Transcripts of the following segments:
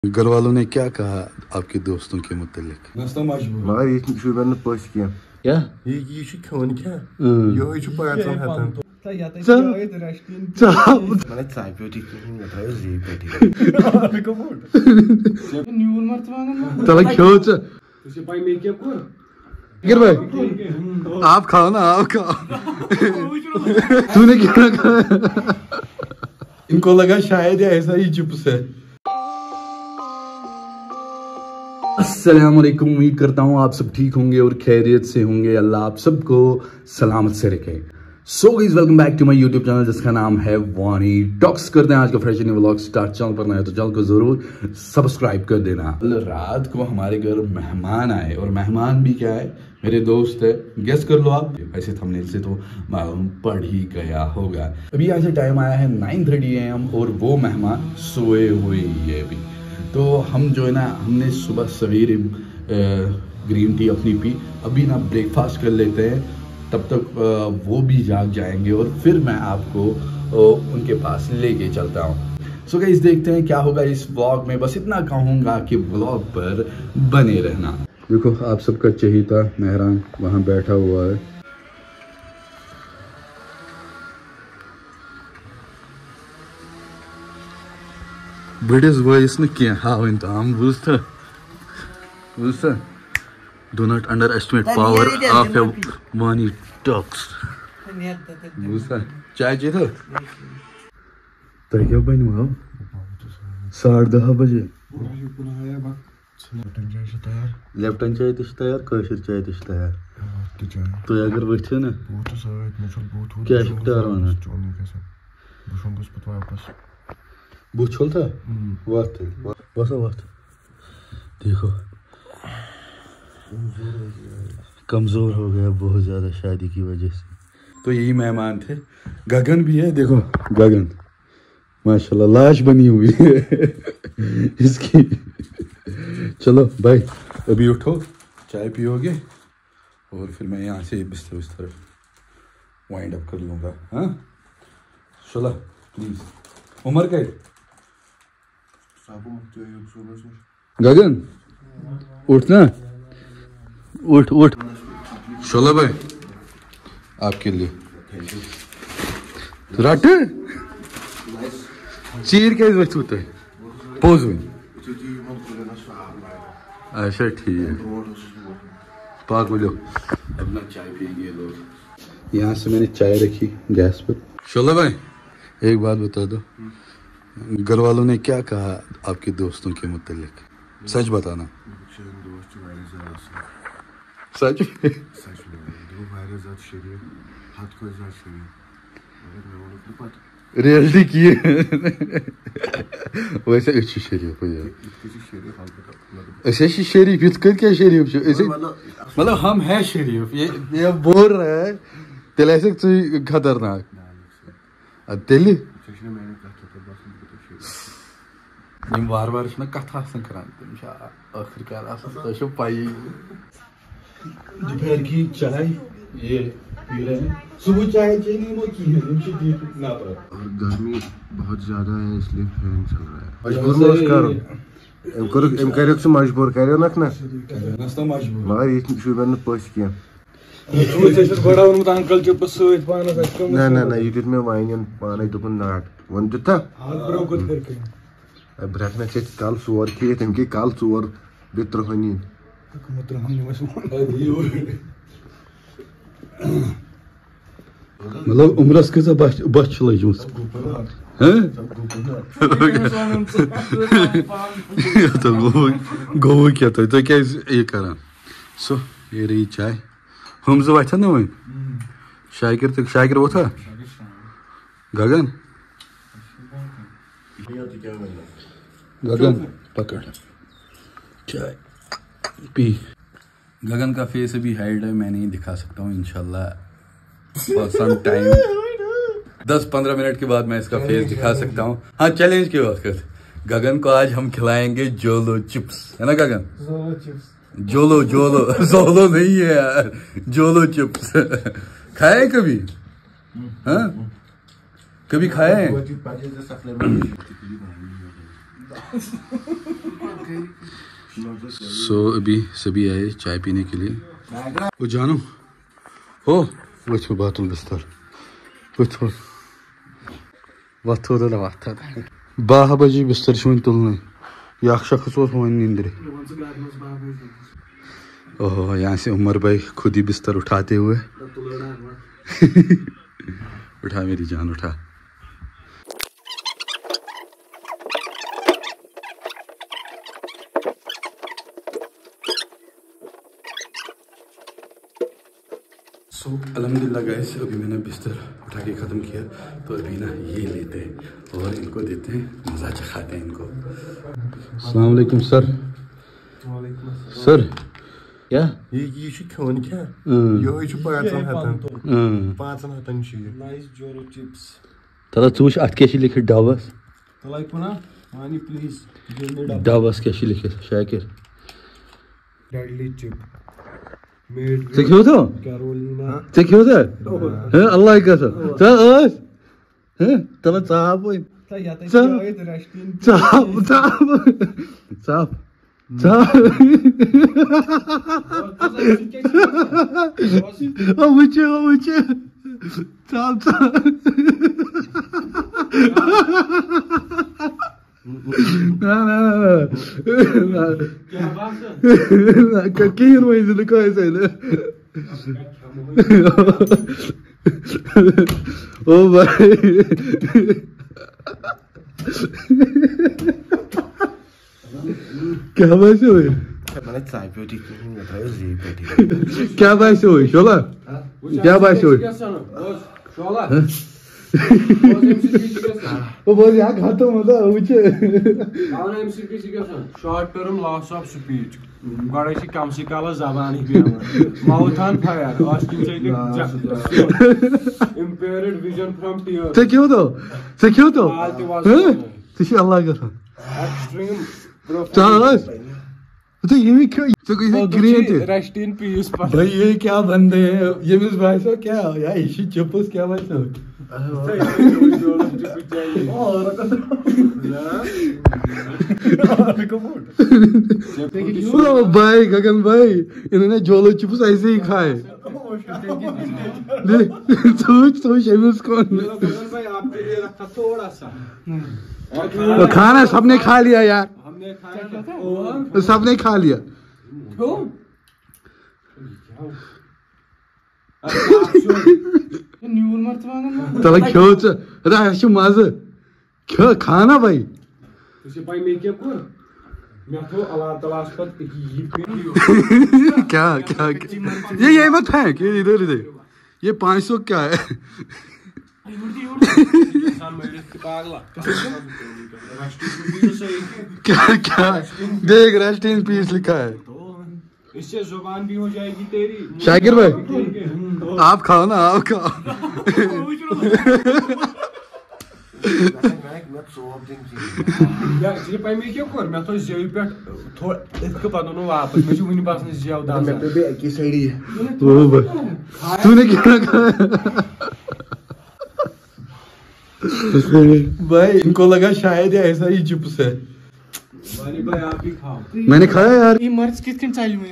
घर वालों ने क्या कहा आपके दोस्तों के मुतालिक? मगर ये शुबन पस क्या ये खोन क्या ये पैसा हतन मैंने चाय पे ठीक नहीं बताया जी पे ठीक को बोल न्यून मर्द चला क्यों तुझे भाई मैं क्या कर गिर भाई आप खाओ ना आप खाओ तूने क्या खाया? इनको लगा शायद ऐसा ही चिप्स है। अस्सलाम वालेकुम, उम्मीद करता हूँ आप सब ठीक होंगे और खैरियत से होंगे। अल्लाह आप सबको सलामत से रखे। So guys, welcome back to my YouTube channel जिसका नाम है वानी टॉक्स। करते हैं आज का fresh new vlog start. Channel पर नए हो तो चैनल को जरूर सब्सक्राइब कर देना। रात को हमारे घर मेहमान आए और मेहमान भी क्या है, मेरे दोस्त है। गेस कर लो आप, ऐसे थंबनेल से तो मालूम पड़ ही गया होगा। अभी यहाँ से टाइम आया है 9:30 AM और वो मेहमान सोए हुए ही है अभी। तो हम जो है ना, हमने सुबह सवेरे ग्रीन टी अपनी पी, अभी ना ब्रेकफास्ट कर लेते हैं, तब तक वो भी जाग जाएंगे और फिर मैं आपको उनके पास लेके चलता हूँ। सो गाइस, देखते हैं क्या होगा इस व्लॉग में। बस इतना कहूँगा कि व्लॉग पर बने रहना। देखो, आप सबका चहेता मेहरान वहाँ बैठा हुआ है। बड़े वॉइस न क्या हावन ताम बुझता do not underestimate power of a Wani Talks बुझता। चाय चाहिए था तो क्या बन हुआ 10:30 बजे लेफ्टन चाय तो तैयार, कशर चाय तो तैयार। तो अगर वो ना क्या टार वन बुछल था वक्त बस वक्त देखो कमजोर हो गया बहुत ज्यादा शादी की वजह से। तो यही मेहमान थे। गगन भी है, देखो गगन माशाल्लाह लाश बनी हुई है इसकी। चलो भाई, अभी उठो, चाय पियोगे और फिर मैं यहाँ से बिस्तर वाइंड अप कर लूँगा। हाँ चलो प्लीज। उमर का गगन उठना, उठ उठ। चलो भाई, आपके लिए रट चीर के होता है पोज में। अच्छा ठीक है, पाक बोलो। अब ना चाय पियेंगे लोग। यहाँ से मैंने चाय रखी गैस पर। चलो भाई, एक बात बता दो, घर वालों ने क्या कहा आपके दोस्तों के मुतालिक? सच बताना। सच रियलिटी की है वैसे अच्छी शरीफ हो ऐसे शरीफ इसका क्या शरीफ ऐसे मतलब हम है शरीफ, ये बोल रहा है तेल ऐसे खतरनाक तेल बार बार कथ आखिरकार पाई। दोपहर की चाय ये पी रहे हैं, सुबह चाय चाहिए वो की है ना पर। और गर्मी बहुत ज्यादा है इसलिए फैन चल रहा है। मजबूर करो ना मगर ये शुबन पस क्या ना ये दित मे वाइन पान दुपन नाट वन दिता ब्रेकना कल 4 खे तम के कल 4 बित्रहनी मतलब उम्रस कसा बच लजम गो क्या तो क्या ये करान। सो ये रही चाय। हम जो वथा ना वन शाकिर वो था गगन पकड़ चाय पी। गगन का फेस अभी हाइड है, मैं नहीं दिखा सकता हूँ इंशाल्लाह फॉर सम टाइम। 10-15 मिनट के बाद मैं इसका फेस दिखा सकता हूँ। हाँ, चैलेंज की बात करते। गगन को आज हम खिलाएंगे जोलो चिप्स, है ना गगन? जोलो जोलो नहीं है यार, जोलो चिप्स खाए कभी? हाँ कभी खाए? سو ابھی سبھی آئے چائے پینے کے لیے. وہ جانو ہو وہ بات بستر باہ بجے بستر تلنے یہ شخص نیندرے. اوہ یہاں سے عمر بھائی خود ہی بستر اٹھاتے ہوئے. اٹھا میری جان اٹھا. سو الحمد للہ گائز ابھی میں نے بستر اٹھا کے ختم کیا تو ابھی نا یہ لیتے ہیں اور ان کو دیتے ہیں مزہ چکھاتے ہیں ان کو. السلام علیکم سر. سر کیا یہ کھون کیا یہ 500 تلا ژٕ اتھ کیٛاہ چھِ لیکھِتھ ڈبس ڈبس کیٛاہ چھِ لیکھِتھ شاکر ژےٚ کھیوتھا ژےٚ کھیوتھا اللہ قسم ژٕ ٲس تلا ژاپ وۄنۍ ژاپ وٕچھِ ژاپ کہیٖنۍ ؤنۍ زِ نہٕ کٲنٛسے نہٕ. او بھائی کیا باسیو کیا باسیو شولا کیا باسیو short term loss of speech گۄڈے چھِ کمسٕے کالس زبانٕے بیٚہوان ماوُتھ آن فایر impaired vision from tears ژےٚ کھیوتھو ژےٚ چھِ اللہ قسم extreme ریسٹ ان پیس بھائی یہ کیا بندے ہیں ییٚمِس باسیو کیا یہ چھِ چپس کیا باسیو بھائی گگن بھائی انہوں نے جولو چپس ایسے ہی کھائے. سوچ امس کون کھانا سب نے کھا لیا یار سب نے کھا لیا. تلا کھیو ژٕ مزٕ کھانا بھائی کیا یہ مت پھینک ادھر یہ 500 کیا ہے کیا دیکھ ریسٹ ان پیس لکھا ہے. اس سے زبان بھی ہو جائے گی تیری. شاکر بھائی آپ کھاؤ نا آپ کھاؤ. بھائی ان کو لگا شاید ایسا ہی چپس ہے. میں نے کھایا یار. مرچ کت کن چل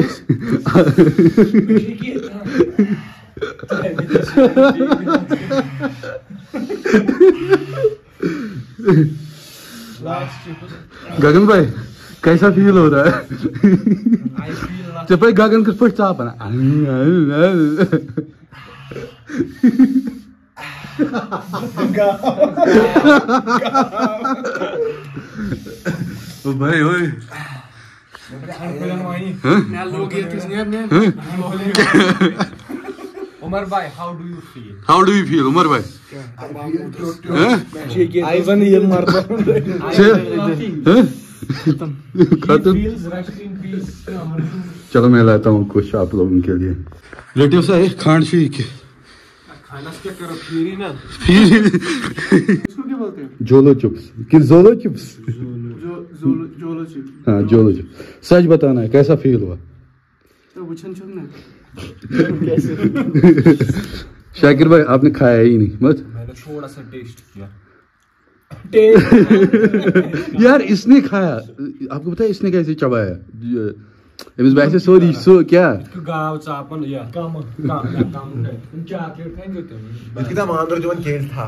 گگن بھائی کیسا فیل ہو رہا ہے بھائی گگن کس پہ ژاپ بھائی ہوئے عمر بھائی how do you feel عمر بھائی چلو میں لاتا ہوں کچھ آپ لوگوں کے لیے. ریلیٹیو سے کھانڈ شی کے جولو چپس کہ زولو چپس ہاں جولو چپس. سچ بتانا ہے کیسا فیل ہوا. شاکر بھائی آپ نے کھایا ہی نہیں مت. میں نے تھوڑا سا ٹیسٹ کیا یار اس نے کھایا, آپ کو پتا ہے اس نے کیسے چبایا؟ ویسے سوری سو کیا گاو ژاپن یا کم چاکلیٹ تھا.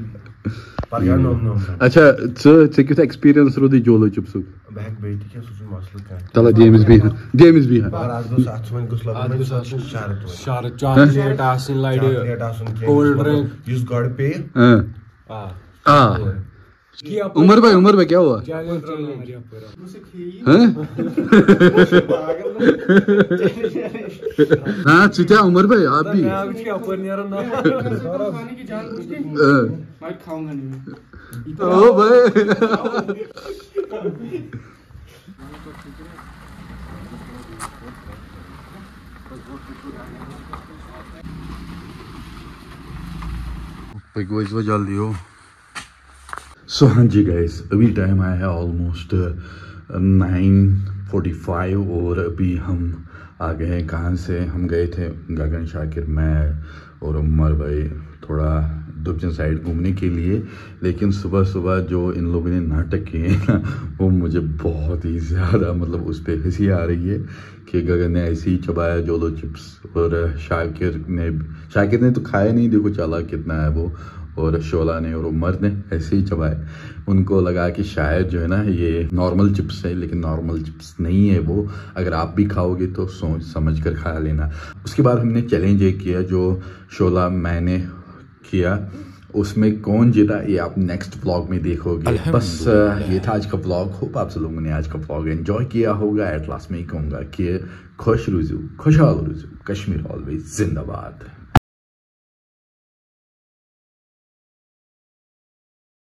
اچھا ژےٚ کیُتھ ایکسپیرینس روٗدُے جولو چپسُک؟ بہٕ ہٮ۪کہٕ بیٚیہِ تہِ کینٛہہ سُہ چھُ مسلہٕ کانٛہہ. چلو جیمِس بی ہا شرط چاکلیٹ آسٕنۍ لڑِ کولڈ ڈرنک یُس گۄڈٕ پیٚیہِ. عمر بھائی کیا ہوا؟ ہاں چیتا عمر بھائی آپ بھی او بھائی پکو اس وجہ جلدی ہو. سو ہاں جی گائز, ابھی ٹائم آیا ہے آلموسٹ 9:45 اور ابھی ہم آ گئے ہیں کہاں سے؟ ہم گئے تھے گگن, شاکر, میں اور عمر بھائی تھوڑا دبجن سائڈ گھومنے کے لیے. لیکن صبح صبح جو ان لوگوں نے ناٹک کیے ہیں نا, وہ مجھے بہت ہی زیادہ مطلب اس پہ ہنسی آ رہی ہے کہ گگن نے ایسے ہی چبایا جولو چپس, اور شاکر نے تو کھایا نہیں, دیکھو چلا کتنا ہے وہ, اور شعلہ نے اور عمر نے ایسے ہی چبائے. ان کو لگا کہ شاید جو ہے نا یہ نارمل چپس ہے, لیکن نارمل چپس نہیں ہے وہ. اگر آپ بھی کھاؤ گے تو سوچ سمجھ کر کھا لینا. اس کے بعد ہم نے چیلنج ایک کیا جو شعلہ میں نے کیا, اس میں کون جیتا یہ آپ نیکسٹ ولاگ میں دیکھو گے. بس یہ تھا آج کا ولاگ. ہوپ آپ سے لوگوں نے آج کا ولاگ انجوائے کیا ہوگا. ایٹ لاسٹ میں ہی کہوں گا کہ خوش روزو, خوشحال روزو, کشمیر آلویز زندہ باد.